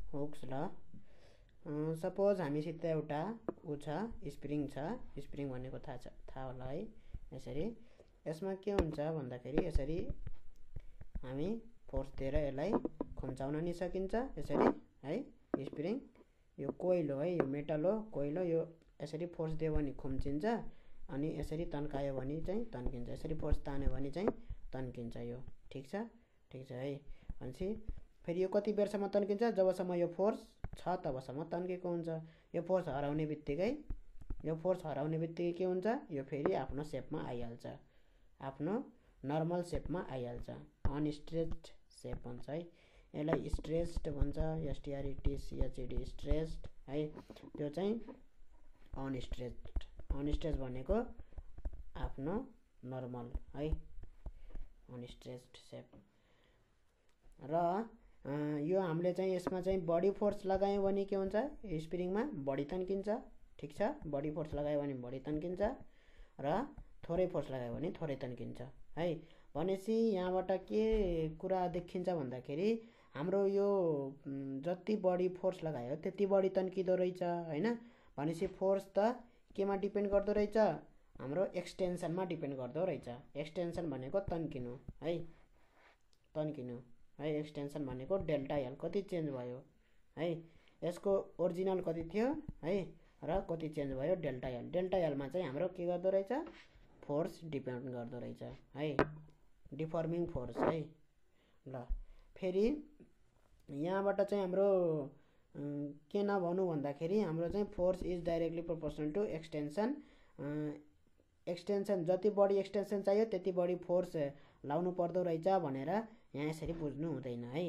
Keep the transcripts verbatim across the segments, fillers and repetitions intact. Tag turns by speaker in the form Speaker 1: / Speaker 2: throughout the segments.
Speaker 1: Hooks ल suppose हामीसित एउटा उ छ स्प्रिङ छ स्प्रिङ भनेको थाहा छ थाहा होला है यसरी यसमा के हुन्छ भन्दाखेरि यसरी हामी फोर्स दिएर यसलाई खुम्चाउन नि सकिन्छ यसरी है स्प्रिङ यो कोइल हो है यो मेटल हो कोइल हो यो यसरी फोर्स दियो भने खुम्चिन्छ अनि यसरी तन्कायो भने चाहिँ तन्किन्छ यसरी फोर्स तान्यो भने चाहिँ तन्किन्छ यो ठीक छ ठीक छ है भनेपछि फेरि यो कति बेरसम्म तन्किन्छ जबसम्म यो फोर्स छ तबसम्म तन्केको हुन्छ यो फोर्स हराउने बित्तिकै यो फोर्स हराउने बित्तिकै के हुन्छ यो फेरि आफ्नो सेपमा आइहाल्छ आफ्नो नर्मल सेपमा आइहाल्छ अनस्ट्रेच्ड सेप भन्छ है यसलाई स्ट्रेच्ड भन्छ एसटीआरईटीसीएचईडी स्ट्रेच्ड है त्यो चाहिँ अनस्ट्रेच्ड अनस्ट्रेच भनेको आफ्नो नर्मल है अनस्ट्रेच्ड सेप र यो हामीले चाहिँ यसमा चाहिँ बडी फोर्स लगायौँ भने के हुन्छ स्प्रिङमा बडी तन्किन्छ ठीक छ बडी फोर्स लगायो भने बडी तन्किन्छ र थोरै फोर्स लगायो भने थोरै तन्किन्छ है भनेपछि यहाँबाट के कुरा देखिन्छ भन्दाखेरि हाम्रो यो जति बडी फोर्स लगायो त्यति बडी तन्किदो रहेछ हैन भनेपछि फोर्स त केमा डिपेन्ड गर्दो रहेछ हाम्रो एक्सटेन्सनमा डिपेन्ड गर्दो रहेछ एक्सटेन्सन भनेको तन्किनु है तन्किनु है एक्सटेन्सन भनेको डेल्टा एल कति चेन्ज भयो है यसको ओरिजिनल कति थियो है र कति चेन्ज भयो डेल्टा एल डेल्टा एलमा चाहिँ हाम्रो के गर्दो रहेछ फोर्स डिपेन्ड गर्दो रहेछ है डिफर्मिङ फोर्स है ल फेरि यहाँबाट चाहिँ हाम्रो के नभनु भन्दाखेरि हाम्रो चाहिँ force is directly proportional to extension extension जति बढी एक्सटेन्सन चाहियो त्यति बढी फोर्स लाउनु पर्दो रहेछ भनेर यहाँ यसरी बुझ्नु हुँदैन है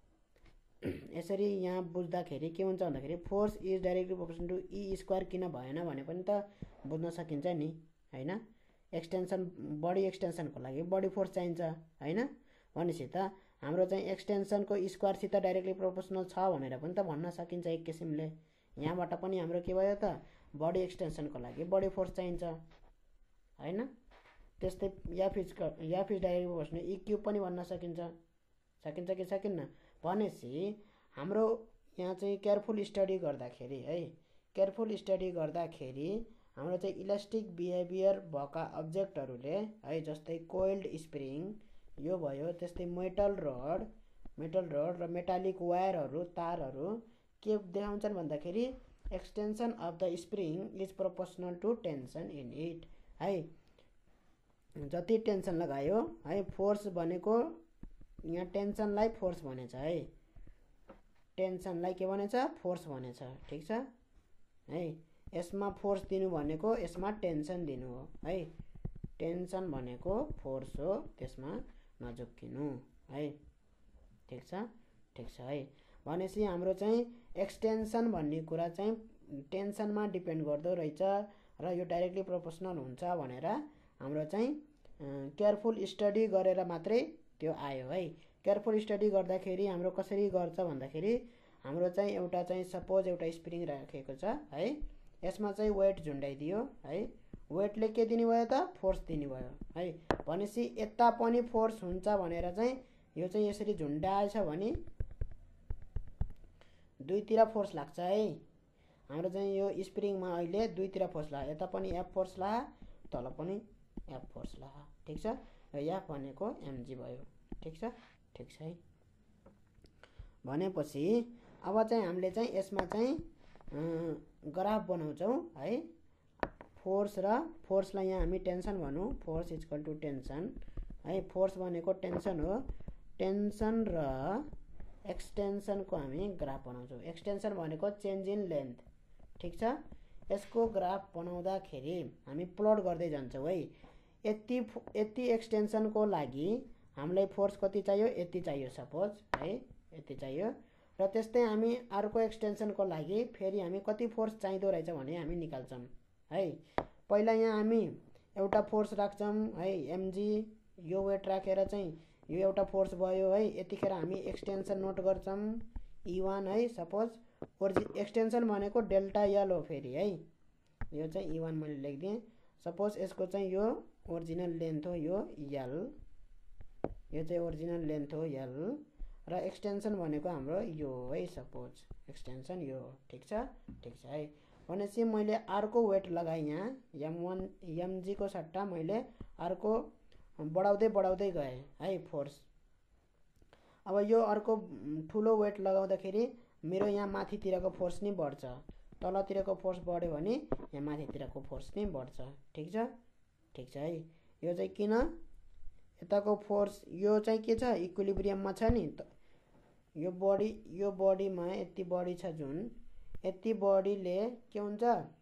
Speaker 1: यसरी यहाँ बुझ्दाखेरि के हुन्छ भन्दाखेरि force is directly proportional to E square किन भएन भने पनि त बुझ्न सकिन्छ नि हैन एक्सटेन्सन बडी एक्सटेन्सनको लागि बडी फोर्स चाहिन्छ हैन भनेपछि त हाम्रो चाहिँ एक्सटेन्सनको स्क्वायरसित डाइरेक्टली प्रोपोर्सनल छ भनेर पनि त भन्न सकिन्छ एक किसिमले यहाँबाट पनि हाम्रो के भयो त बडी एक्सटेन्सनको लागि बडी फोर्स चाहिन्छ हैन त्यस्तै F is F is directly proportional E cube पनि भन्न सकिन्छ सकिन्छ कि सकिन्न भनेपछि हाम्रो यहाँ चाहिँ केयरफुल स्टडी गर्दाखेरि है केयरफुल स्टडी गर्दाखेरि हाम्रो चाहिँ इलास्टिक बिहेभियर भएका अब्जेक्टहरूले है जस्तै कोइल्ड स्प्रिङ यो भयो त्यस्तै मेटल रड मेटल रड र मेटालिक वायरहरू तारहरू के देखाउँछन् भन्दाखेरि extension of the spring is proportional to tension in it है जति टेन्सन लगायो है फोर्स भनेको यहाँ टेन्सनलाई फोर्स भनेछ है टेन्सनलाई के भनेछ फोर्स भनेछ ठीक छ है यसमा फोर्स दिनु भनेको यसमा टेन्सन दिनु हो है टेन्सन भनेको फोर्स हो त्यसमा नझुक्किनु है ठीक छ ठीक छ है भनेपछि हाम्रो चाहिँ एक्सटेन्सन भन्ने कुरा चाहिँ टेन्सनमा डिपेन्ड गर्दो रहेछ र यो डाइरेक्टली प्रोपोर्सनल हुन्छ भनेर हाम्रो चाहिँ केयरफुल स्टडी गरेर मात्रै त्यो आयो है केयरफुल स्टडी गर्दाखेरि हाम्रो कसरी गर्छ भन्दाखेरि हाम्रो चाहिँ एउटा चाहिँ सपोज एउटा स्प्रिङ राखेको छ है यसमा चाहिँ वेट झुन्डाइदियो है वेटले के दिने भयो त फोर्स दिने भयो है भनेपछि यता पनि फोर्स हुन्छ भनेर चाहिँ यो चाहिँ यसरी झुन्डाएछ भने दुईतिर फोर्स लाग्छ है हाम्रो चाहिँ यो स्प्रिङमा अहिले दुईतिर फोर्स लाग्यो यता पनि एफ फोर्स ला तल पनि एफ फोर्स ला ठीक छ र एफ भनेको एमजी भयो ठीक छ ठीक छ है भनेपछि अब चाहिँ हामीले चाहिँ यसमा चाहिँ ग्राफ बनाउँछौँ है फोर्स र फोर्सलाई यहाँ हामी टेन्सन भनौँ फोर्स इक्वल टु टेन्सन है फोर्स भनेको टेन्सन हो टेन्सन र एक्सटेन्सनको हामी ग्राफ बनाउँछौँ एक्सटेन्सन भनेको चेन्ज इन लेन्थ ठीक छ यसको ग्राफ बनाउँदाखेरि हामी प्लट गर्दै जान्छौँ है यति यति एक्सटेन्सनको लागि हामीलाई फोर्स कति चाहियो यति चाहियो सपोज है यति चाहियो र त्यस्तै हामी अर्को एक्सटेन्सनको लागि फेरि हामी कति फोर्स चाहिँदो रहेछ भने हामी निकाल्छौँ है पहिला यहाँ हामी एउटा फोर्स राख्छौँ है एमजी यो वेट राखेर चाहिँ यो एउटा फोर्स भयो है यतिखेर हामी एक्सटेन्सन नोट गर्छौँ ई वान है सपोज ओरिजि एक्सटेन्सन भनेको डेल्टा एल हो फेरि है यो चाहिँ ई वान मैले लेखिदिएँ सपोज यसको चाहिँ यो ओरिजिनल लेन्थ हो यो एल यो चाहिँ ओरिजिनल लेन्थ हो एल र एक्सटेन्सन भनेको हाम्रो यो है सपोज एक्सटेन्सन यो ठिक छ ठिक छ है। भनेपछि मैले अर्को वेट लगाएँ यहाँ एम वान एमजी को सट्टा मैले अर्को बढाउँदै बढाउँदै गएँ है फोर्स। अब यो अर्को ठुलो वेट लगाउँदाखेरि मेरो यहाँ माथितिरको फोर्स नि बढ्छ, तलतिरको फोर्स बढ्यो भने यहाँ माथितिरको फोर्स नि बढ्छ ठिक छ ठिक छ है। यो चाहिँ किन यताको फोर्स यो चाहिँ के छ इक्विलिब्रियममा छ नि त, यो बडी यो बडीमा यति बडी छ जुन यति बडीले के हुन्छ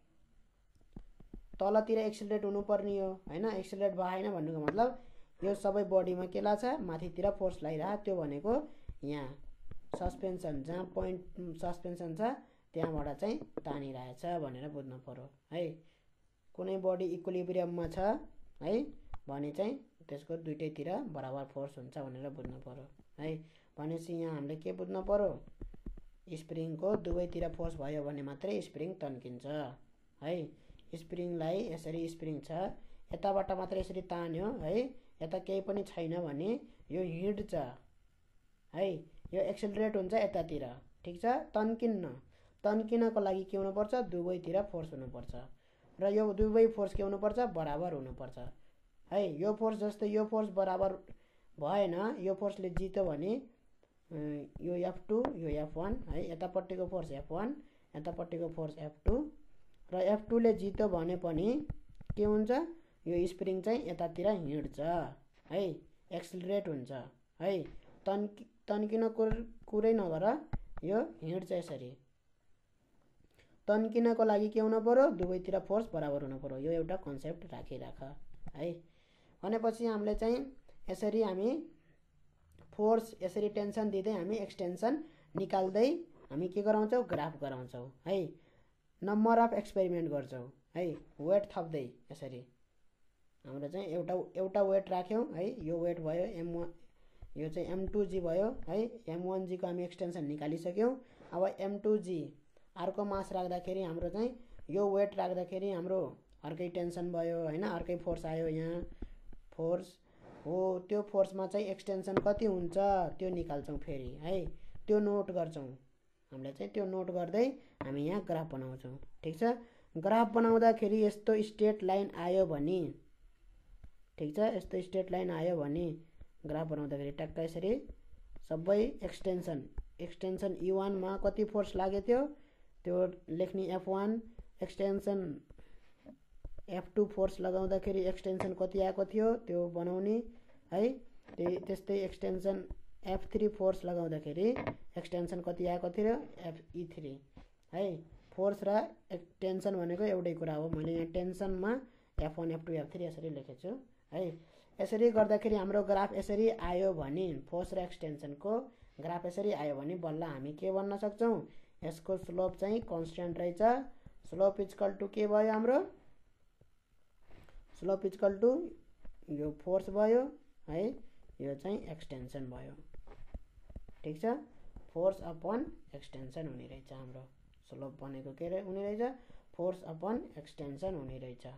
Speaker 1: तलतिर एक्सिलरेट हुनुपर्ने हो हैन, एक्सिलरेट भएन भन्नुको मतलब यो सबै बडीमा के लाग्छ माथितिर फोर्स लागिरहेको, त्यो भनेको यहाँ सस्पेन्सन जहाँ पोइन्ट सस्पेन्सन छ त्यहाँबाट चाहिँ तानिरहेछ भनेर बुझ्नु पर्यो है। कुनै बडी इक्विलिब्रियममा छ है भने चाहिँ त्यसको दुईटैतिर बराबर फोर्स हुन्छ भनेर बुझ्नु पर्यो है। भनेपछि यहाँ हामीले के बुझ्नु पर्यो स्प्रिङको दुवैतिर फोर्स भयो भने मात्रै स्प्रिङ तन्किन्छ है। स्प्रिङलाई यसरी स्प्रिङ छ यताबाट मात्रै यसरी तान्यो है, यता केही पनि छैन भने यो हिड्छ है, यो एक्सेलरेट हुन्छ यतातिर ठिक छ। तन्किन्न तन्किनको लागि के हुनुपर्छ दुवैतिर फोर्स हुनुपर्छ र यो दुवै फोर्स के हुनुपर्छ बराबर हुनुपर्छ है। यो फोर्स जस्तै यो फोर्स बराबर भएन, यो फोर्सले जित्यो भने यो एफ टू यो एफ वान है, यतापट्टिको फोर्स एफ वान यतापट्टिको फोर्स एफ टू र एफ टू ले जित्यो भने पनि के हुन्छ यो स्प्रिङ चाहिँ यतातिर हिड्छ है, एक्सिलरेट हुन्छ है। तन्कि तन्किन कुरै नगर यो हिड्छ यसरी। तन्किनको लागि के हुनु पर्यो दुवैतिर फोर्स बराबर हुनु पर्यो, यो एउटा कन्सेप्ट राखिराख है। भनेपछि हामीले चाहिँ यसरी हामी फोर्स यसरी टेन्सन दिँदै हामी एक्सटेन्सन निकाल्दै हामी के गराउँछौँ ग्राफ गराउँछौँ है। नम्बर अफ एक्सपेरिमेन्ट गर्छौँ है वेट थप्दै यसरी। हाम्रो चाहिँ एउटा एउटा वेट राख्यौँ है, यो वेट भयो एम वान यो चाहिँ एम टू जी भयो है, एम वान जी को हामी एक्सटेन्सन निकालिसक्यौँ। अब एम टू जी अर्को मास राख्दाखेरि हाम्रो चाहिँ यो वेट राख्दाखेरि हाम्रो अर्कै टेन्सन भयो हैन, अर्कै फोर्स आयो यहाँ फोर्स हो, त्यो फोर्समा चाहिँ एक्सटेन्सन कति हुन्छ त्यो निकाल्छौँ फेरि है, त्यो नोट गर्छौँ हामीले चाहिँ त्यो नोट गर्दै हामी यहाँ ग्राफ बनाउँछौँ ठिक छ। ग्राफ बनाउँदाखेरि यस्तो स्ट्रेट लाइन आयो भने ठिक छ, यस्तो स्ट्रेट लाइन आयो भने ग्राफ बनाउँदाखेरि ट्याक्क यसरी सबै एक्सटेन्सन एक्सटेन्सन ई वान मा कति फोर्स लागेको थियो त्यो लेख्ने F one, extension F two force लगाउँदाखेरि एक्सटेन्सन कति आएको थियो त्यो बनाउने है। त्यस्तै एक्सटेन्सन एफ थ्री फोर्स लगाउँदाखेरि एक्सटेन्सन कति आएको थियो एफ ई थ्री है। फोर्स र टेन्सन भनेको एउटै कुरा हो, मैले यहाँ टेन्सनमा F one F two F three यसरी लेखेको छु है। यसरी गर्दाखेरि हाम्रो ग्राफ यसरी आयो भने फोर्स र एक्सटेन्सनको ग्राफ यसरी आयो भने बल्ल हामी के भन्न सक्छौँ यसको स्लोप चाहिँ कन्स्ट्यान्ट रहेछ। स्लोप इक्वल टु के भयो हाम्रो स्लोप इक्वल टु यो फोर्स भयो है, यो चाहिँ एक्सटेन्सन भयो ठिक छ। फोर्स अपन एक्सटेन्सन हुने रहेछ हाम्रो स्लोप भनेको के रे हुने रहेछ फोर्स अपन एक्सटेन्सन हुने रहेछ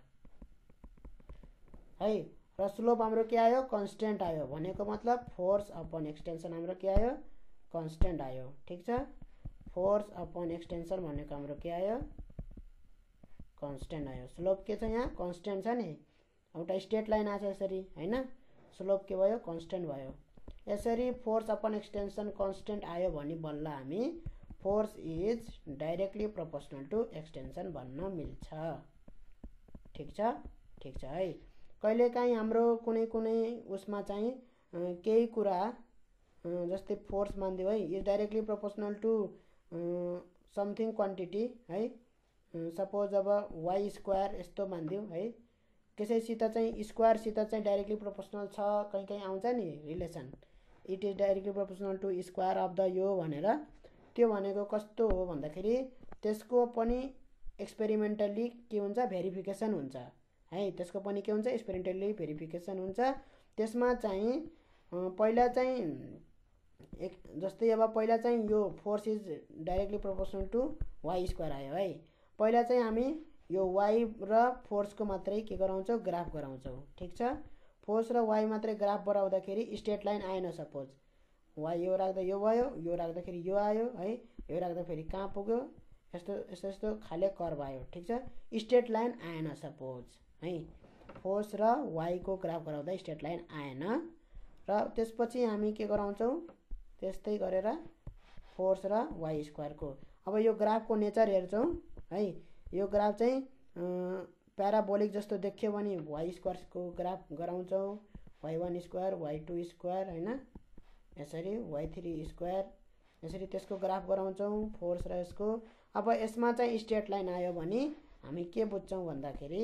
Speaker 1: है। र स्लोप हाम्रो के आयो कन्स्ट्यान्ट आयो भनेको मतलब फोर्स अपन एक्सटेन्सन हाम्रो के आयो कन्स्ट्यान्ट आयो ठिक छ। फोर्स अपन एक्सटेन्सन भनेको हाम्रो के आयो कन्स्ट्यान्ट आयो। स्लोप के छ यहाँ कन्स्ट्यान्ट छ नि, एउटा स्ट्रेट लाइन आछ यसरी हैन, स्लोप के भयो कन्स्ट्यान्ट भयो। यसरी फोर्स अपन एक्सटेन्सन कन्स्ट्यान्ट आयो भने बल्ल हामी force is directly proportional to extension भन्न मिल्छ ठिक छ ठिक छ है। कहिलेकाहीँ हाम्रो कुनै कुनै उसमा चाहिँ केही कुरा जस्तै फोर्स मानिदियो है is directly proportional to something quantity है, सपोज अब वाई स्क्वायर यस्तो मानिदियो है, कसैसित चाहिँ स्क्वायरसित चाहिँ डाइरेक्टली प्रोपोर्सनल छ कहीँ कहीँ आउँछ नि relation, it is directly proportional to square of the यो भनेर। त्यो भनेको कस्तो हो भन्दाखेरि त्यसको पनि एक्सपेरिमेन्टली के हुन्छ भेरिफिकेसन हुन्छ है, त्यसको पनि के हुन्छ एक्सपेरिमेन्टली भेरिफिकेसन हुन्छ। त्यसमा चाहिँ पहिला चाहिँ एक जस्तै अब पहिला चाहिँ यो force is directly proportional to Y square आयो है, पहिला चाहिँ हामी यो वाई र फोर्सको मात्रै के गराउँछौँ ग्राफ गराउँछौँ ठिक छ। फोर्स र वाई मात्रै ग्राफ बढाउँदाखेरि स्ट्रेट लाइन आएन, सपोज वाइ यो राख्दा यो भयो, यो राख्दाखेरि यो आयो है, यो राख्दा फेरि कहाँ पुग्यो, यस्तो यस्तो यस्तो खाले कर्भ आयो। ठिक छ, स्ट्रेट लाइन आएन सपोज है, फोर्स र वाइको ग्राफ गराउँदा स्ट्रेट लाइन आएन। र त्यसपछि हामी के गराउँछौँ, त्यस्तै गरेर फोर्स र वाइ स्क्वायरको। अब यो ग्राफको नेचर हेर्छौँ है, यो ग्राफ चाहिँ प्याराबोलिक जस्तो देखियो भने वाइ स्क्वायरको ग्राफ गराउँछौँ, Y one square, Y two square होइन, यसरी वाइ थ्री स्क्वायर, यसरी त्यसको ग्राफ गराउँछौँ फोर्स र यसको। अब यसमा चाहिँ स्ट्रेट लाइन आयो भने हामी के बुझ्छौँ भन्दाखेरि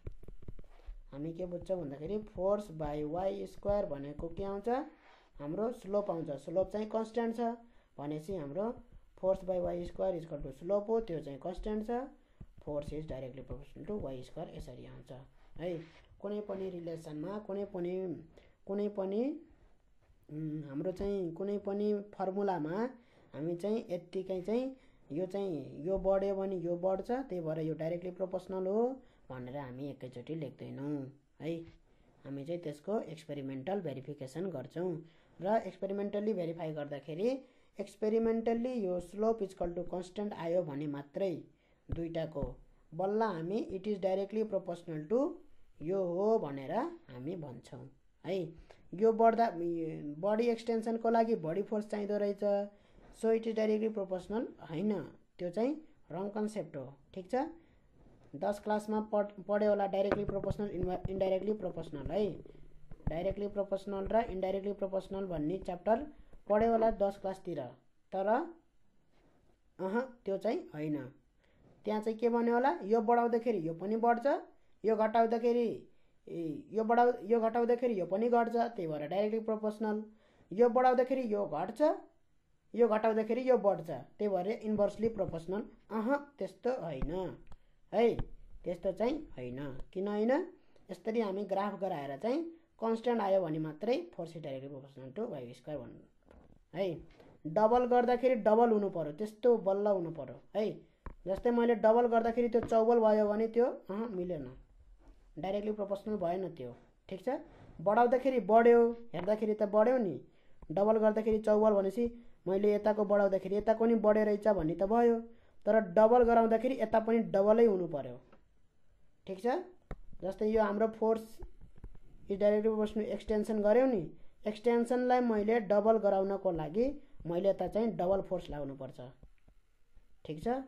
Speaker 1: हामी के बुझ्छौँ भन्दाखेरि फोर्स बाई वाइ स्क्वायर भनेको के आउँछ, हाम्रो स्लोप आउँछ। स्लोप चाहिँ कन्स्ट्यान्ट छ भनेपछि हाम्रो force by Y square equal to slope हो, त्यो चाहिँ कन्स्ट्यान्ट छ। Force is directly proportional to Y square, यसरी आउँछ है। कुनै पनि रिलेसनमा कुनै पनि कुनै पनि हाम्रो चाहिँ कुनै पनि फर्मुलामा हामी चाहिँ यत्तिकै चाहिँ यो चाहिँ यो बढ्यो भने यो बढ्छ, त्यही भएर यो डाइरेक्टली प्रोपोर्सनल हो भनेर हामी एकैचोटि लेख्दैनौँ है। हामी चाहिँ त्यसको एक्सपेरिमेन्टल भेरिफिकेसन गर्छौँ र एक्सपेरिमेन्टल्ली भेरिफाई गर्दाखेरि एक्सपेरिमेन्टल्ली यो स्लोप इक्वल टु कन्स्टेन्ट आयो भने मात्रै दुईटाको बल्ल हामी it is directly proportional to यो हो भनेर हामी भन्छौँ है। यो बढ्दा बडी एक्सटेन्सनको लागि बडी फोर्स चाहिँदो रहेछ, so it is directly proportional होइन, त्यो चाहिँ रङ कन्सेप्ट हो। ठिक छ, दस क्लासमा पढ पढ्यो होला डाइरेक्टली प्रोपोर्सनल इन्डाइरेक्टली प्रोपोर्सनल है, डाइरेक्टली प्रोपोर्सनल र इन्डाइरेक्टली प्रोपोर्सनल भन्ने च्याप्टर पढ्यो होला दस क्लासतिर, तर अह त्यो चाहिँ होइन। त्यहाँ चाहिँ के भन्यो होला, यो बढाउँदाखेरि यो पनि बढ्छ, यो घटाउँदाखेरि यो बढाउ यो घटाउँदाखेरि यो पनि घट्छ, त्यही भएर डाइरेक्टली प्रोपोर्सनल। यो बढाउँदाखेरि यो घट्छ, यो घटाउँदाखेरि यो बढ्छ, त्यही भएर इन्भर्सली प्रोपोर्सनल। अह त्यस्तो होइन है, त्यस्तो चाहिँ होइन। किन होइन, यसरी हामी ग्राफ गराएर चाहिँ कन्स्टेन्ट आयो भने मात्रै force is directly proportional to Y square भन्नु है। डबल गर्दाखेरि डबल हुनु पर्यो, त्यस्तो बल्ल हुनु पर्यो है। जस्तै मैले डबल गर्दाखेरि त्यो चौबल भयो भने त्यो अह मिलेन, डाइरेक्टली प्रोपोर्सनल भएन त्यो। ठिक छ, बढाउँदाखेरि बढ्यो, हेर्दाखेरि त बढ्यो नि, डबल गर्दाखेरि चौबल भनेपछि मैले यताको बढाउँदाखेरि यताको नि बढे रहेछ भन्ने त भयो, तर डबल गराउँदाखेरि यता पनि डबलै हुनु पर्यो। ठिक छ, जस्तै यो हाम्रो force is directly proportional extension गऱ्यौँ नि, एक्सटेन्सनलाई मैले डबल गराउनको लागि मैले यता चाहिँ डबल फोर्स लाउनुपर्छ। ठिक छ,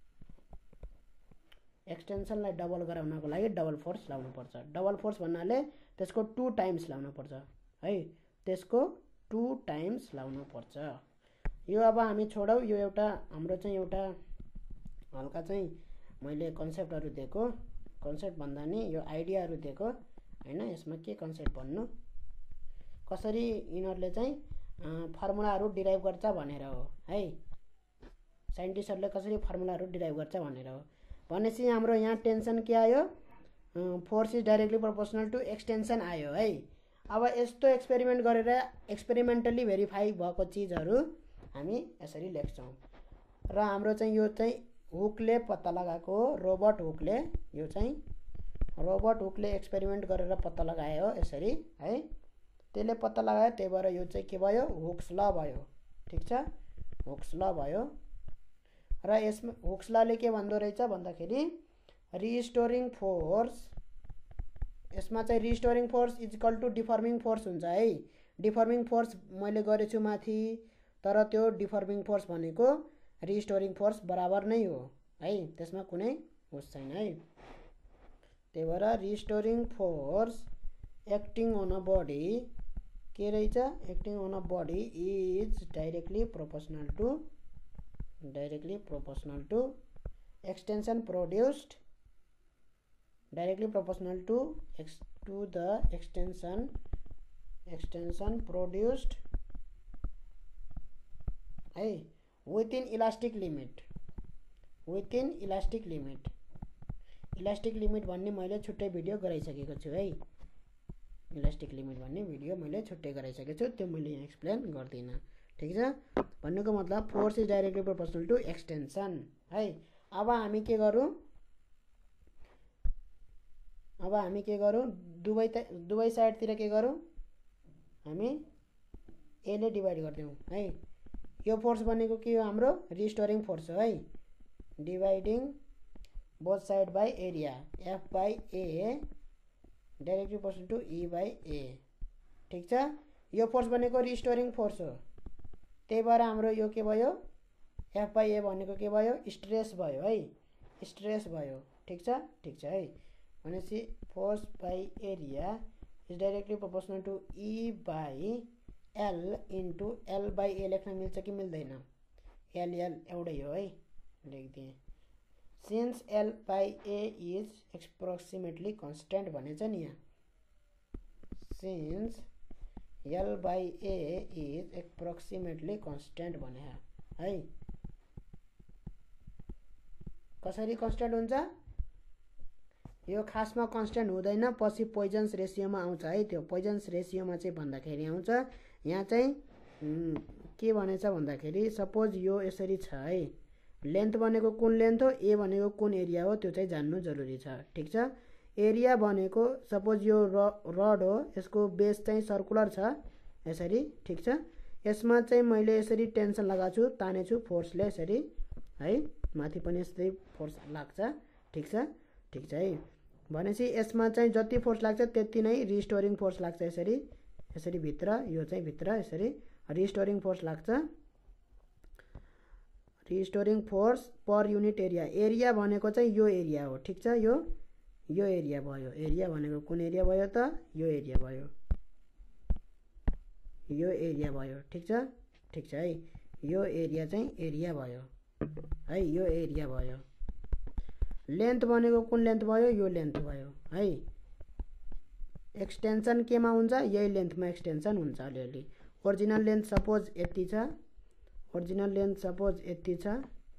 Speaker 1: एक्सटेन्सनलाई डबल गराउनको लागि डबल फोर्स लाउनुपर्छ। डबल फोर्स भन्नाले त्यसको टू टाइम्स लाउनुपर्छ है, त्यसको टू टाइम्स लाउनुपर्छ। यो अब हामी छोडौँ, यो एउटा हाम्रो चाहिँ एउटा हल्का चाहिँ मैले कन्सेप्टहरू दिएको, कन्सेप्ट भन्दा नि यो आइडियाहरू दिएको होइन। यसमा के कन्सेप्ट भन्नु, कसरी यिनीहरूले चाहिँ फर्मुलाहरू डिराइभ गर्छ भनेर हो है, साइन्टिस्टहरूले कसरी फर्मुलाहरू डिराइभ गर्छ भनेर हो। भनेपछि हाम्रो यहाँ टेन्सन के आयो, force is directly proportional to extension आयो है। अब यस्तो एक्सपेरिमेन्ट गरेर एक्सपेरिमेन्टली भेरिफाई भएको चिजहरू हामी यसरी लेख्छौँ। र हाम्रो चाहिँ यो चाहिँ हुकले पत्ता लगाएको हो, रोबर्ट हुकले, यो चाहिँ रोबर्ट हुकले एक्सपेरिमेन्ट गरेर पत्ता लगायो हो यसरी है, त्यसले पत्ता लगायो, त्यही भएर यो चाहिँ के भयो, हुक्स ल भयो। ठिक छ, हुक्स ल भयो। र यसमा हुक्स लले के भन्दो रहेछ भन्दाखेरि रिस्टोरिङ फोर्स, यसमा चाहिँ restoring force equal to deforming force हुन्छ है। डिफर्मिङ फोर्स मैले गरेछु माथि, तर त्यो डिफर्मिङ फोर्स भनेको रिस्टोरिङ फोर्स बराबर नै हो है, त्यसमा कुनै होस् छैन है। त्यही भएर restoring force acting on a body के रहेछ, acting on a body is directly proportional to directly proportional to extension produced, directly proportional to x to the extension extension produced है, within elastic limit, within elastic limit. Elastic limit भन्ने मैले छुट्टै video गराइसकेको छु है, elastic limit भन्ने video मैले छुट्टै गराइसकेको छु, त्यो मैले यहाँ एक्सप्लेन गर्दिनँ। ठिक छ, भन्नुको मतलब force is directly proportional to extension है। अब हामी के गरौँ, अब हामी के गरौँ, दुवै दुवै साइडतिर के गरौँ, हामी एले डिभाइड गरिदिउँ है। यो फोर्स भनेको के हो हाम्रो रिस्टोरिङ फोर्स हो है। Dividing both side by area F by A directly proportional to E by A. ठिक छ, यो फोर्स भनेको रिस्टोरिङ फोर्स हो, त्यही भएर हाम्रो यो के भयो एफ बाई ए भनेको के भयो स्ट्रेस भयो है, स्ट्रेस भयो। ठिक छ, ठिक छ है। भनेपछि force by area is directly proportional to E by L into L by A लेख्न मिल्छ कि मिल्दैन? एल एल एउटै हो है, लेखिदिएँ। Since L by A is approximately constant भनेछ नि यहाँ, since L by A is approximately constant भने है। कसरी कन्स्टेन्ट हुन्छ? यो खासमा कन्स्टेन्ट हुँदैन, पछि पोइजन्स रेसियोमा आउँछ है। त्यो पोइजन्स रेसियोमा चाहिँ भन्दाखेरि आउँछ यहाँ चाहिँ के भनेछ भन्दाखेरि सपोज यो यसरी छ है, लेन्थ भनेको कुन लेन्थ हो, ए भनेको कुन एरिया हो, त्यो चाहिँ जान्नु जरुरी छ। ठिक छ, एरिया भनेको सपोज यो रड हो, यसको बेस चाहिँ सर्कुलर छ यसरी। ठिक छ, यसमा चाहिँ मैले यसरी टेन्सन लगाएको छु, तानेछु फोर्सले यसरी है, माथि पनि यस्तै फोर्स लाग्छ। ठिक छ, ठिक छ है। भनेपछि यसमा चाहिँ जति फोर्स लाग्छ त्यति नै रिस्टोरिङ फोर्स लाग्छ यसरी, यसरी भित्र, यो चाहिँ भित्र यसरी रिस्टोरिङ फोर्स लाग्छ। Restoring force per unit area, area भनेको चाहिँ यो एरिया हो। ठिक छ, यो यो एरिया भयो। एरिया भनेको कुन एरिया भयो त? यो एरिया भयो, यो एरिया भयो। ठिक छ, ठिक छ है। यो एरिया चाहिँ एरिया भयो है, यो एरिया भयो। लेन्थ भनेको कुन लेन्थ भयो? यो लेन्थ भयो है। एक्सटेन्सन केमा हुन्छ? यही लेन्थमा एक्सटेन्सन हुन्छ अलिअलि। ओरिजिनल लेन्थ सपोज यति छ, ओरिजिनल लेन्थ सपोज यति छ,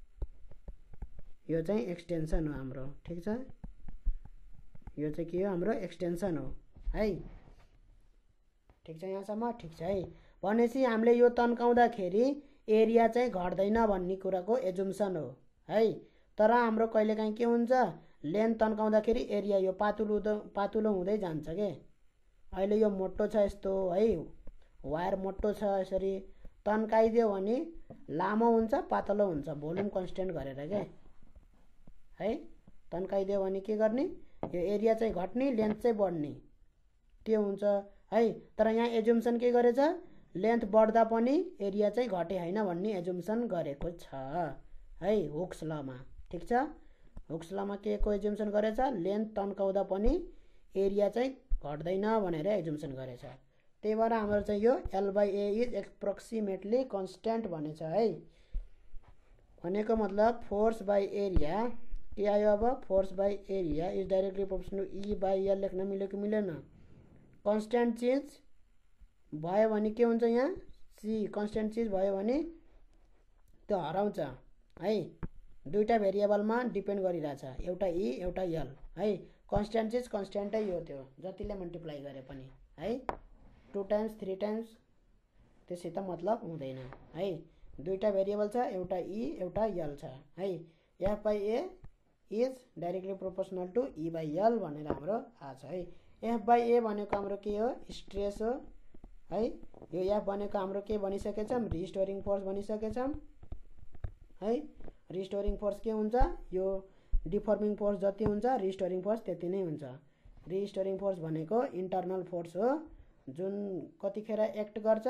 Speaker 1: यो चाहिँ एक्सटेन्सन हो हाम्रो। ठिक छ, यो चाहिँ के हो हाम्रो एक्सटेन्सन हो है। ठिक छ यहाँसम्म? ठिक छ है। भनेपछि हामीले यो तन्काउँदाखेरि एरिया चाहिँ घट्दैन भन्ने कुराको एजुम्सन हो है। तर हाम्रो कहिलेकाहीँ के हुन्छ, लेन्थ तन्काउँदाखेरि एरिया यो पातुलो पातुलो हुँदै जान्छ के। अहिले यो मोटो छ यस्तो है, वायर मोटो छ, यसरी तन्काइदियो भने लामो हुन्छ पातलो हुन्छ, भोल्युम कन्स्टेन्ट गरेर के है। तन्काइदियो भने के गर्ने, यो एरिया चाहिँ घट्ने, लेन्थ चाहिँ बढ्ने, त्यो हुन्छ है। तर यहाँ एजुम्सन के गरेछ, लेन्थ बढ्दा पनि एरिया चाहिँ घटे होइन भन्ने एजुम्सन गरेको छ है हुक्स लमा। ठिक छ, हुक्स लमा के को एजुम्सन गरेछ, लेन्थ तन्काउँदा पनि एरिया चाहिँ घट्दैन भनेर एजुम्सन गरेछ। त्यही भएर हाम्रो चाहिँ यो L by A is approximately constant भनेछ है। भनेको मतलब फोर्स बाई एरिया के आयो अब, force by area is directly proportional to E by L लेख्न मिल्यो कि मिलेन? कन्स्टेन्ट चिज भयो भने के हुन्छ यहाँ, सी कन्स्टेन्ट चिज भयो भने त्यो हराउँछ है। दुईटा भेरिएबलमा डिपेन्ड गरिरहेछ, एउटा ई एउटा एल है। कन्स्टेन्ट चिज कन्स्टेन्टै हो, त्यो जतिले मल्टिप्लाई गरे पनि है, टु टाइम्स थ्री टाइम्स त्यसै त मतलब हुँदैन है। दुईटा भेरिएबल छ, एउटा ई एउटा एल छ है। F by A is directly proportional to E by L भनेर हाम्रो आछ है। एफ बाई ए भनेको हाम्रो के हो, स्ट्रेस हो है। यो एफ भनेको हाम्रो के भनिसकेछौँ, रिस्टोरिङ फोर्स भनिसकेछौँ है। रिस्टोरिङ फोर्स के हुन्छ, यो डिफर्मिङ फोर्स जति हुन्छ रिस्टोरिङ फोर्स त्यति नै हुन्छ। रिस्टोरिङ फोर्स भनेको इन्टरनल फोर्स हो, जुन कतिखेर एक्ट गर्छ,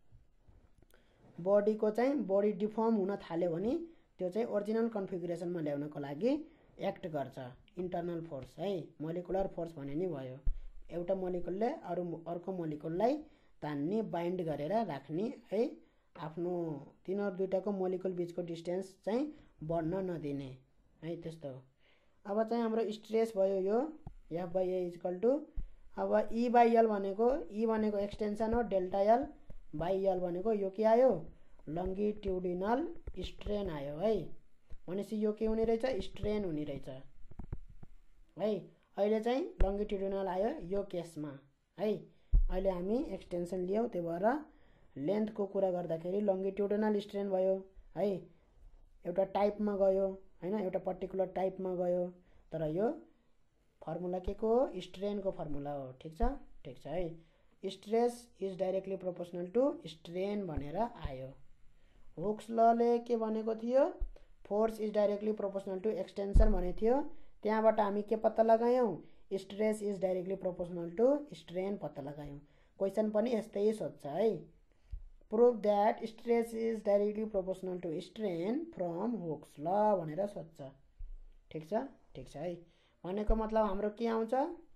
Speaker 1: बडीको चाहिँ बडी डिफर्म हुन थाल्यो भने त्यो चाहिँ ओरिजिनल कन्फिगुरेसनमा ल्याउनको लागि एक्ट गर्छ, इन्टरनल फोर्स है। मोलिकुलर फोर्स भने नि भयो, एउटा मोलिकुलले अरू अर्को मोलिकुललाई तान्ने, बाइन्ड गरेर राख्ने है, आफ्नो तिनीहरू दुईटाको मोलिकुल बिचको डिस्टेन्स चाहिँ बढ्न नदिने है, त्यस्तो हो। अब चाहिँ हाम्रो स्ट्रेस भयो यो F by A equal to, अब ई बाई एल भनेको, ई भनेको एक्सटेन्सन हो डेल्टा एल, बाई एल भनेको यो के आयो, लङ्गिट्युडिनल स्ट्रेन आयो है। भनेपछि यो के हुने रहेछ, स्ट्रेन हुने रहेछ है। अहिले चाहिँ लङ्गिट्युडिनल आयो यो केसमा है। अहिले हामी एक्सटेन्सन लियौँ, त्यही भएर लेन्थको कुरा गर्दाखेरि लङ्गिट्युडिनल स्ट्रेन भयो है। एउटा टाइपमा गयो हैन, एउटा पर्टिकुलर टाइपमा गयो, तर यो फर्मुला के को हो, स्ट्रेनको फर्मुला हो। ठिक छ, ठिक छ है। Stress is directly proportional to strain भनेर आयो। हुक्स लले के भनेको थियो, force is directly proportional to extension भनेको थियो। त्यहाँबाट हामी के पत्ता लगायौँ, stress is directly proportional to strain पत्ता लगायौँ। क्वेसन पनि यस्तै सोध्छ है, prove that stress is directly proportional to strain from Hooke's law भनेर सोध्छ। ठिक छ ठिक छ है। भनेको मतलब हाम्रो के आउँछ,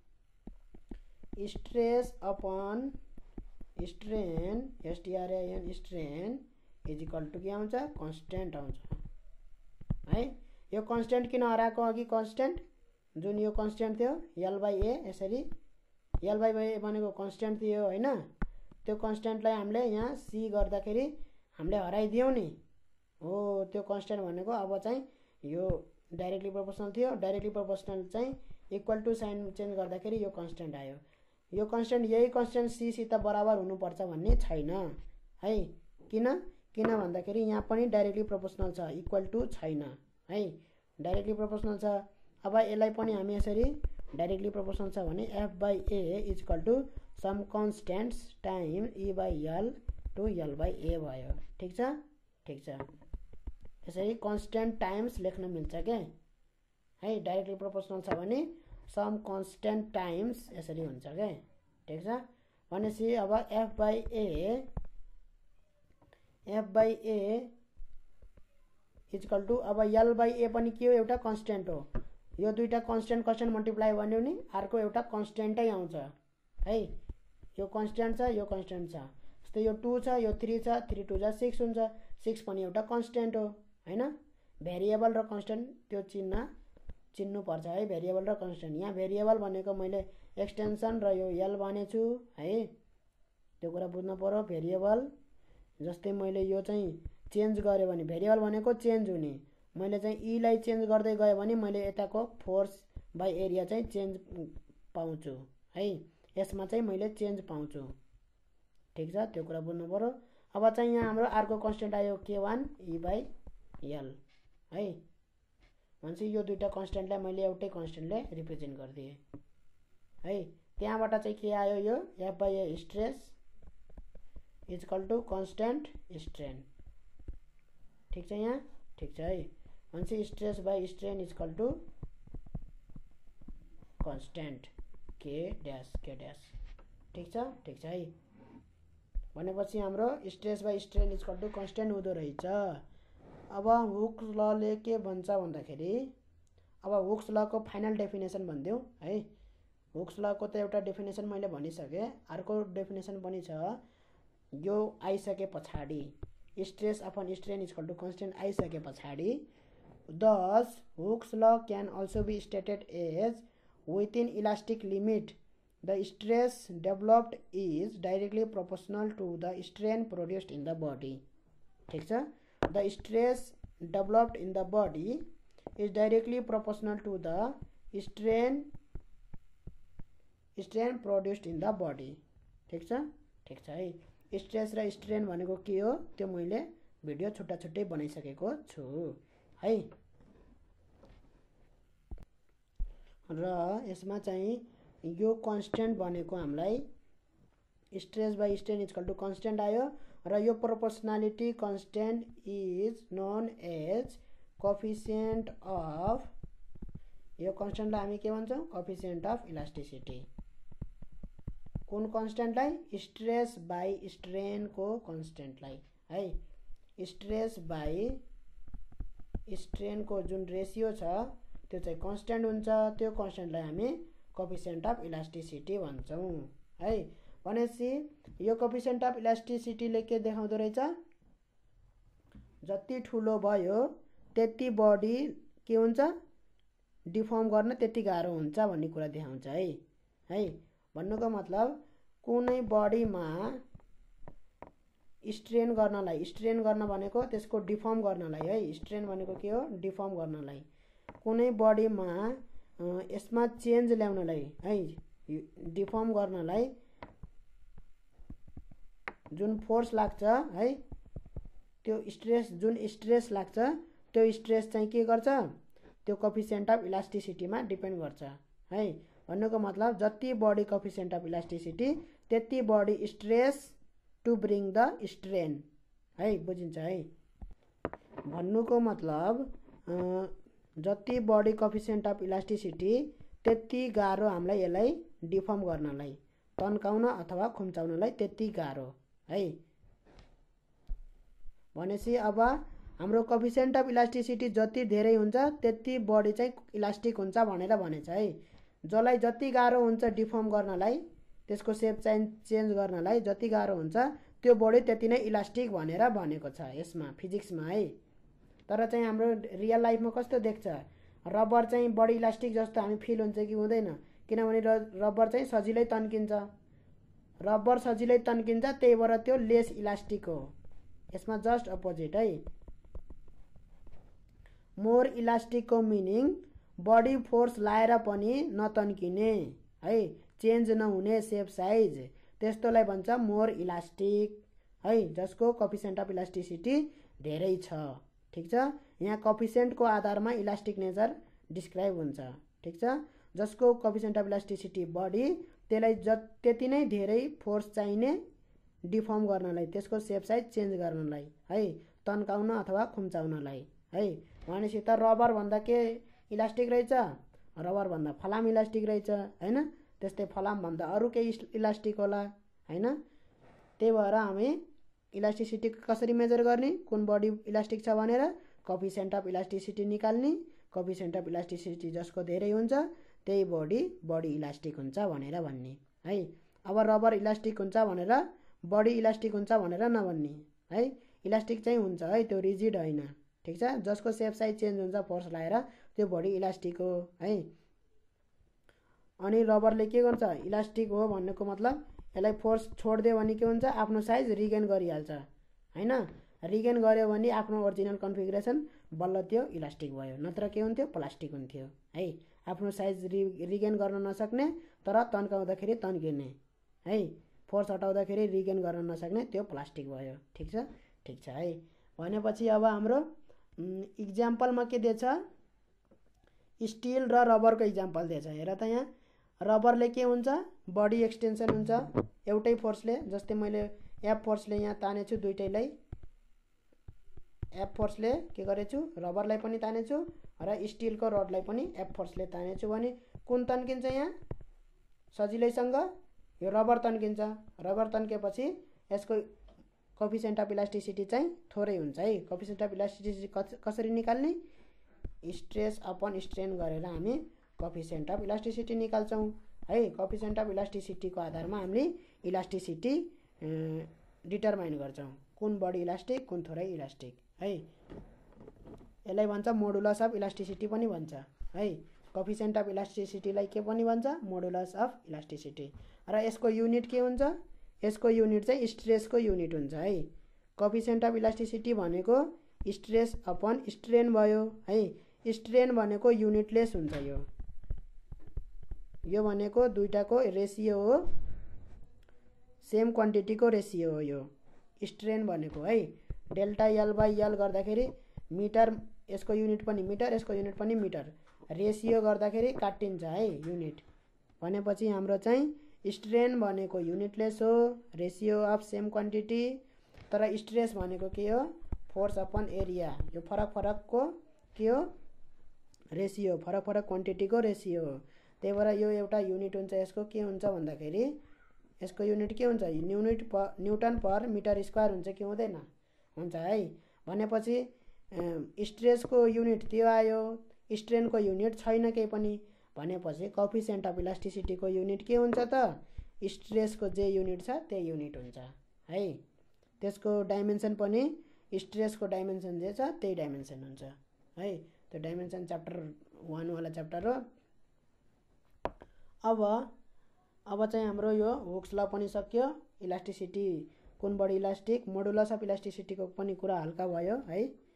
Speaker 1: stress upon strain STRN strain is equal to के आउँछ, कन्स्टेन्ट आउँछ है। यो कन्स्टेन्ट किन हराएको, अघि कन्स्टेन्ट जुन यो कन्स्टेन्ट थियो एल बाई ए, यसरी एल बाई ए भनेको कन्स्टेन्ट थियो होइन। त्यो कन्स्टेन्टलाई हामीले यहाँ सी गर्दाखेरि हामीले हराइदियौँ नि हो। त्यो कन्स्टेन्ट भनेको अब चाहिँ यो डाइरेक्टली प्रोपोर्सनल थियो, डाइरेक्टली प्रोपोर्सनल चाहिँ इक्वल टु साइन चेन्ज गर्दाखेरि यो कन्स्टेन्ट आयो। यो कन्स्टेन्ट यही कन्स्टेन्ट सी सित बराबर हुनुपर्छ भन्ने छैन है। किन किन भन्दाखेरि यहाँ पनि डाइरेक्टली प्रोपोर्सनल छ, इक्वल टु छैन है, डाइरेक्टली प्रोपोर्सनल छ। अब यसलाई पनि हामी यसरी डाइरेक्टली प्रोपोर्सनल छ भने F by A is equal to some constants time E by L to L by A भयो। ठिक छ ठिक छ। यसरी कन्स्टेन्ट टाइम्स लेख्न मिल्छ क्या है। डाइरेक्टली प्रोपोर्सनल छ भने सम कन्स्टेन्ट टाइम्स यसरी हुन्छ क्या। ठिक छ। भनेपछि अब F by A F by A equal to अब एल बाई ए पनि के हो, एउटा कन्स्टेन्ट हो। यो दुईटा कन्स्टेन्ट कन्स्टेन्ट मल्टिप्लाई भन्यो नि अर्को एउटा कन्स्टेन्टै आउँछ है। यो कन्स्टेन्ट छ, यो कन्स्टेन्ट छ। जस्तै यो टू छ, यो थ्री छ, थ्री टू जा सिक्स हुन्छ, सिक्स पनि एउटा कन्स्टेन्ट हो होइन। भेरिएबल र कन्स्टेन्ट त्यो चिन्ह चिन्नुपर्छ है, भेरिएबल र कन्स्टेन्ट। यहाँ भेरिएबल भनेको मैले एक्सटेन्सन र यो एल भनेछु है, त्यो कुरा बुझ्नु पर्यो। भेरिएबल जस्तै मैले यो चाहिँ चेन्ज गरेँ भने भेरिएबल भनेको चेन्ज हुने, मैले चाहिँ ईलाई चेन्ज गर्दै गएँ भने मैले यताको फोर्स बाई एरिया चाहिँ चेन्ज पाउँछु है, यसमा चाहिँ मैले चेन्ज पाउँछु। ठिक छ, त्यो कुरा बुझ्नु पर्यो। अब चाहिँ यहाँ हाम्रो अर्को कन्स्टेन्ट आयो के वान ई बाई एल है। भनेपछि यो दुईटा कन्स्टेन्टलाई मैले एउटै कन्स्टेन्टले रिप्रेजेन्ट गरिदिएँ है। त्यहाँबाट चाहिँ के आयो, यो F by A stress equal to constant strain. ठिक छ यहाँ ठिक छ है। भनेपछि stress by strain equal to constant K dash K dash. ठिक छ ठिक छ है। भनेपछि हाम्रो stress by strain equal to constant हुँदो रहेछ। अब हुक्स लले के भन्छ भन्दाखेरि, अब हुक्स लको फाइनल डेफिनेसन भनिदिउँ है। हुक्स लको त एउटा डेफिनेसन मैले भनिसकेँ, अर्को डेफिनेसन पनि छ। यो आइसके पछाडि stress upon strain equal to constant आइसके पछाडि thus Hooke's law can also be stated as within elastic limit the stress developed is directly proportional to the strain produced in the body. ठिक छ। The stress developed in the body is directly proportional to the strain strain produced in the body. ठिक छ ठिक छ है। Stress र strain भनेको के हो त्यो मैले भिडियो छुट्टा छुट्टै बनाइसकेको छु है। र यसमा चाहिँ यो कन्स्टेन्ट भनेको हामीलाई stress by strain equal to constant आयो, र यो proportionality constant is known as coefficient of, यो कन्स्टेन्टलाई हामी के भन्छौँ, कोफिसिएन्ट अफ इलास्टिसिटी। कुन कन्स्टेन्टलाई, स्ट्रेस बाई स्ट्रेनको कन्स्टेन्टलाई है। स्ट्रेस बाई स्ट्रेनको जुन रेसियो छ त्यो चाहिँ कन्स्टेन्ट हुन्छ, त्यो कन्स्टेन्टलाई हामी कोफिसिएन्ट अफ इलास्टिसिटी भन्छौँ है। भनेपछि यो कोफिसिएन्ट अफ इलास्टिसिटीले के देखाउँदो रहेछ, जति ठुलो भयो त्यति बडी के हुन्छ, डिफर्म गर्न त्यति गाह्रो हुन्छ भन्ने कुरा देखाउँछ है है। भन्नुको मतलब कुनै बडीमा स्ट्रेन गर्नलाई, स्ट्रेन गर्न भनेको त्यसको डिफर्म गर्नलाई है। स्ट्रेन भनेको के हो, डिफर्म गर्नलाई। कुनै बडीमा यसमा चेन्ज ल्याउनलाई है, डिफर्म गर्नलाई जुन फोर्स लाग्छ है, त्यो स्ट्रेस जुन स्ट्रेस लाग्छ त्यो स्ट्रेस चाहिँ के गर्छ, त्यो कोफिसिएन्ट अफ इलास्टिसिटीमा डिपेन्ड गर्छ है। भन्नुको मतलब जति बडी कोफिसिएन्ट अफ इलास्टिसिटी त्यति बढी stress to bring the strain है, बुझिन्छ है। भन्नुको मतलब जति बढी कोएफिसिएन्ट अफ इलास्टिसिटी त्यति गाह्रो हामीलाई यसलाई डिफर्म गर्नलाई, तन्काउन अथवा खुम्चाउनलाई त्यति गाह्रो है। भनेपछि अब हाम्रो कोएफिसिएन्ट अफ इलास्टिसिटी जति धेरै हुन्छ त्यति बढी चाहिँ इलास्टिक हुन्छ भनेर भनेछ है। जसलाई जति गाह्रो हुन्छ डिफर्म गर्नलाई, त्यसको सेप चेन्ज चेन्ज गर्नलाई जति गाह्रो हुन्छ त्यो बढी त्यति नै इलास्टिक भनेर भनेको छ यसमा, फिजिक्समा है। तर चाहिँ हाम्रो रियल लाइफमा कस्तो देख्छ, रबर चाहिँ बढी इलास्टिक जस्तो हामी फिल हुन्छ कि हुँदैन? किनभने रबर चाहिँ सजिलै तन्किन्छ, रबर सजिलै तन्किन्छ, त्यही भएर त्यो लेस इलास्टिक हो। यसमा जस्ट अपोजिट है। मोर इलास्टिकको मिनिङ बडी फोर्स लाएर पनि नतन्किने है, चेन्ज नहुने सेप साइज, त्यस्तोलाई भन्छ मोर इलास्टिक है, जसको कोएफिसिएन्ट अफ इलास्टिसिटी धेरै छ। ठीक छ, यहाँ कोएफिसिएन्टको आधारमा इलास्टिक नेचर डिस्क्राइब हुन्छ। ठीक छ, जसको कोएफिसिएन्ट अफ इलास्टिसिटी बढी त्यसलाई ज त्यति नै धेरै फोर्स चाहिने डिफर्म गर्नलाई, त्यसको सेप साइज चेन्ज गर्नलाई है, तन्काउन अथवा खुम्चाउनलाई है। भनेपछि त रबर भन्दा के इलास्टिक रहेछ? रबर भन्दा फलाम इलास्टिक रहेछ हैन? त्यस्तै फलाम भन्दा अरू केही इलास्टिक होला हैन? त्यही भएर हामी इलास्टिसिटी कसरी मेजर गर्ने, कुन बडी इलास्टिक छ भनेर कोएफिसिएन्ट अफ इलास्टिसिटी निकाल्ने, कोएफिसिएन्ट अफ इलास्टिसिटी जसको धेरै हुन्छ त्यही बडी बडी इलास्टिक हुन्छ भनेर भन्ने है। अब रबर इलास्टिक हुन्छ भनेर बडी इलास्टिक हुन्छ भनेर नभन्ने है। इलास्टिक चाहिँ हुन्छ है, त्यो रिजिड होइन। ठीक छ, जसको सेप साइज चेन्ज हुन्छ फोर्स लगाएर त्यो बडी इलास्टिक हो है। अनि रबरले के गर्छ, इलास्टिक हो भन्नुको मतलब यसलाई फोर्स छोडिदियो भने के हुन्छ, आफ्नो साइज रिगेन गरिहाल्छ हैन। रिगेन गर्यो भने आफ्नो ओरिजिनल कन्फिगरेसन बल्ल त्यो इलास्टिक भयो, नत्र के हुन्थ्यो, प्लास्टिक हुन्थ्यो है। आफ्नो साइज रि रिगेन गर्न नसक्ने तर तन्काउँदाखेरि तन्किने है, फोर्स हटाउँदाखेरि रिगेन गर्न नसक्ने त्यो प्लास्टिक भयो। ठीक छ, ठीक छ है। भनेपछि अब हाम्रो इक्जाम्पलमा के दिएछ, स्टिल र रबरको इक्जाम्पल दिएछ। हेर त यहाँ रबरले के हुन्छ, बडी एक्सटेन्सन हुन्छ एउटै फोर्सले। जस्तै मैले एफ फोर्सले यहाँ तानेछु दुईटैलाई, एफ फोर्सले के गरेछु, रबरलाई पनि तानेछु र स्टिलको रडलाई पनि एफ फोर्सले तानेछु भने कुन तन्किन्छ? यहाँ सजिलैसँग यो रबर तन्किन्छ। रबर तन्केपछि यसको कोएफिसिएन्ट अफ इलास्टिसिटी चाहिँ थोरै हुन्छ है। कोएफिसिएन्ट अफ इलास्टिसिटी कसरी निकाल्ने, स्ट्रेस अपन स्ट्रेन गरेर हामी कोएफिसिएन्ट अफ इलास्टिसिटी निकाल्छौँ है। कोएफिसिएन्ट अफ इलास्टिसिटीको आधारमा हामीले इलास्टिसिटी डिटरमाइन गर्छौँ, कुन बडी इलास्टिक कुन थोरै इलास्टिक है। यसलाई भन्छ मोडुलस अफ इलास्टिसिटी पनि भन्छ है। कोएफिसिएन्ट अफ इलास्टिसिटीलाई के पनि भन्छ, मोडुलस अफ इलास्टिसिटी। र यसको युनिट के हुन्छ, यसको युनिट चाहिँ स्ट्रेसको युनिट हुन्छ है। कोएफिसिएन्ट अफ इलास्टिसिटी भनेको स्ट्रेस अपन स्ट्रेन भयो है। स्ट्रेन भनेको युनिटलेस हुन्छ, यो यो भनेको दुईटाको रेसियो हो, सेम क्वान्टिटीको रेसियो हो यो स्ट्रेन भनेको है। डेल्टा एल बाई एल गर्दाखेरि मिटर, यसको युनिट पनि मिटर, यसको युनिट पनि मिटर, रेसियो गर्दाखेरि काटिन्छ है युनिट। भनेपछि हाम्रो चाहिँ स्ट्रेन भनेको युनिटलेस हो, रेसियो अफ सेम क्वान्टिटी। तर स्ट्रेस भनेको के हो, फोर्स अपन एरिया, यो फरक फरकको के हो, रेसियो, फरक फरक क्वान्टिटीको रेसियो हो। त्यही भएर यो एउटा युनिट हुन्छ। यसको के हुन्छ भन्दाखेरि यसको युनिट के हुन्छ, unit per newton per metre square हुन्छ कि हुँदैन, हुन्छ है। भनेपछि स्ट्रेसको युनिट त्यो आयो, स्ट्रेनको युनिट छैन केही पनि। भनेपछि कोएफिसिएन्ट अफ इलास्टिसिटीको युनिट के हुन्छ त, स्ट्रेसको जे युनिट छ त्यही युनिट हुन्छ है। त्यसको डाइमेन्सन पनि स्ट्रेसको डाइमेन्सन जे छ त्यही डाइमेन्सन हुन्छ है। त्यो डाइमेन्सन च्याप्टर वान वाला च्याप्टर हो। अब अब चाहिँ हाम्रो यो हुक्स ल पनि सक्यो। इलास्टिसिटी कुन बडी इलास्टिक, मोडुलस अफ इलास्टिसिटीको पनि कुरा हल्का भयो है।